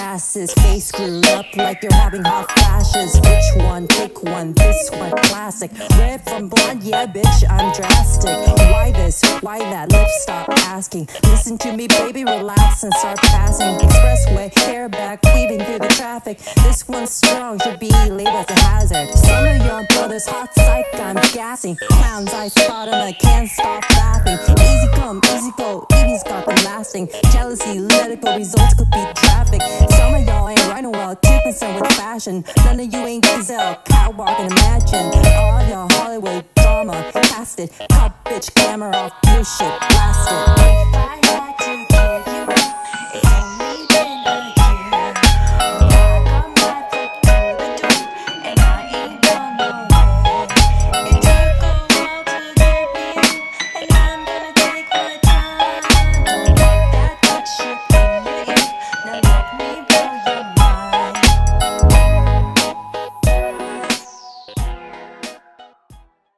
glasses, face screwed up like you're having hot flashes. Which one? Pick one, this one classic. Red from blonde, yeah bitch, I'm drastic. Why this? Why that? Lips stop asking. Listen to me baby, relax and start passing. Expressway, hair back, weaving through the traffic. This one's strong, should be labeled as a hazard. Some of your brothers hot psych, I'm gassing. Clowns, I spot them, I can't stop laughing. Easy come, easy go, evening's got them lasting. Jealousy, let it go, results could be traffic. Some of y'all ain't riding well, too concerned with fashion. None of you ain't gazelle, catwalk and imagine. All of y'all Hollywood drama, cast it. Cut bitch camera off, your shit, blast it. If I had to